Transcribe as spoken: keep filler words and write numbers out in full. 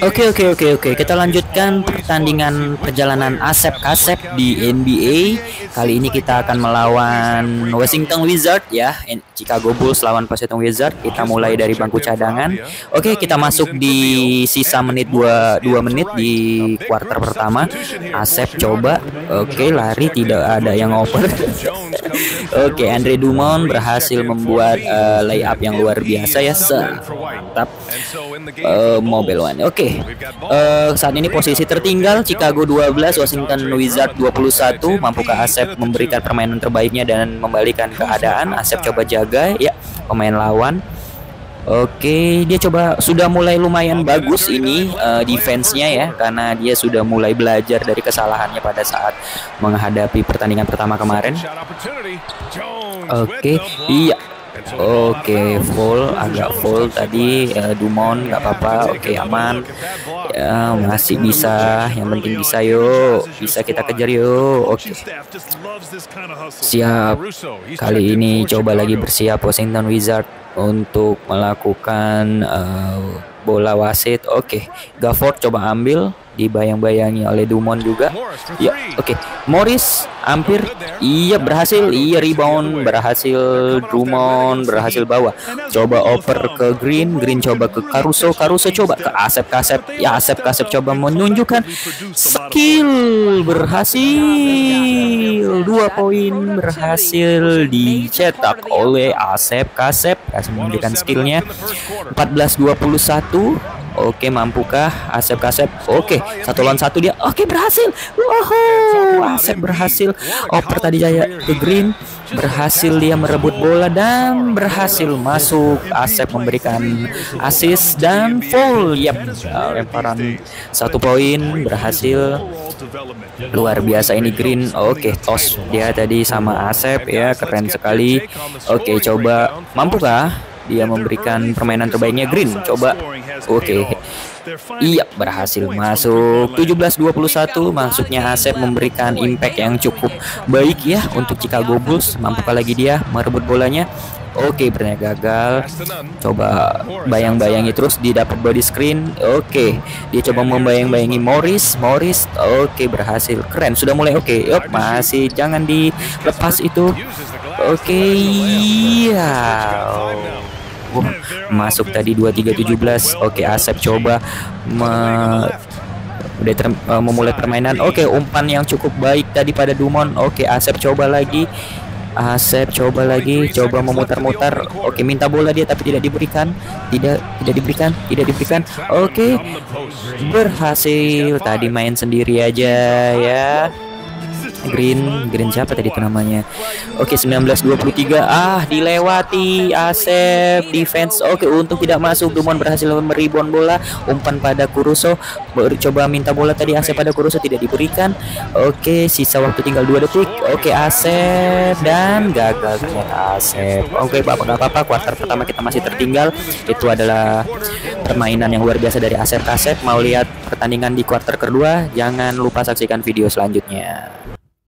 Oke oke oke oke kita lanjutkan pertandingan perjalanan Asep Kasep di N B A. Kali ini kita akan melawan Washington Wizards ya, Chicago Bulls lawan Washington Wizards. Kita mulai dari bangku cadangan. Oke, kita masuk di sisa menit dua menit di kuarter pertama. Asep coba, oke lari tidak ada yang oper. Oke, Andre Drummond berhasil membuat uh, layup yang luar biasa ya, mantap. Uh, Mobile One. Oke. Uh, saat ini posisi tertinggal Chicago dua belas, Washington Wizards dua puluh satu. Mampukah Asep memberikan permainan terbaiknya dan membalikan keadaan? Asep coba jaga ya pemain lawan. Oke, dia coba sudah mulai lumayan bagus ini uh, defense-nya ya, karena dia sudah mulai belajar dari kesalahannya pada saat menghadapi pertandingan pertama kemarin. Oke, iya. Oke, full, agak full tadi uh, Drummond, nggak apa-apa. Oke, aman. Ya, masih bisa. Yang penting bisa, yuk. Bisa kita kejar, yuk. Oke. Siap. Kali ini coba lagi bersiap Washington Wizards untuk melakukan uh, bola wasit. Oke, Gafford coba ambil, dibayang-bayangi oleh Drummond juga. Ya, oke. Morris hampir, iya berhasil, iya rebound berhasil, Drummond berhasil bawa. Coba oper ke Green, Green coba ke Caruso, Caruso coba ke Asep Kasep. Ya, Asep Kasep coba menunjukkan skill, berhasil. Dua poin berhasil dicetak oleh Asep Kasep. Kasih menunjukkan skillnya. empat belas dua puluh satu. Oke, mampukah Asep Kasep? Oke, satu lawan satu dia. Oke, berhasil. Wow, Asep berhasil. Oper tadi jaya ke Green, berhasil dia merebut bola dan berhasil masuk. Asep memberikan assist dan foul. Yap, lemparan satu poin berhasil. Luar biasa ini Green. Oke, toss dia tadi sama Asep ya, keren sekali. Oke, coba mampukah dia memberikan permainan terbaiknya? Green coba. Oke. Iya, berhasil masuk. Tujuh belas dua puluh satu. Masuknya Asep memberikan impact yang cukup baik ya untuk Chicago Bulls. Mampukah lagi dia merebut bolanya? Oke, bernya gagal. Coba bayang-bayangi terus, dia dapat body screen. Oke, dia coba membayang-bayangi Morris. Morris, oke berhasil. Keren, sudah mulai oke. Yop, masih jangan dilepas itu. Oke, iya. Oh, masuk tadi dua tiga tujuh belas. Oke, Asep coba me udah ter uh, memulai permainan. Oke, umpan yang cukup baik tadi pada Drummond. Oke, Asep coba lagi. Asep coba lagi, coba memutar-mutar. Oke, minta bola dia tapi tidak diberikan. Tidak tidak diberikan, tidak diberikan. Oke. Berhasil. Tadi main sendiri aja ya. Green, Green siapa tadi itu namanya? Oke, sembilan belas dua puluh tiga. Ah, dilewati Asep defense. Oke, untung tidak masuk. Drummond berhasil meribon bola. Umpan pada Caruso. Coba minta bola tadi Asep pada Caruso, tidak diberikan. Oke, sisa waktu tinggal dua detik. Oke, Asep dan gagal ternyata Asep. Oke, Bapak nggak apa-apa. Kuarter pertama kita masih tertinggal. Itu adalah permainan yang luar biasa dari Asep Kasep. Mau lihat pertandingan di kuarter kedua? Jangan lupa saksikan video selanjutnya.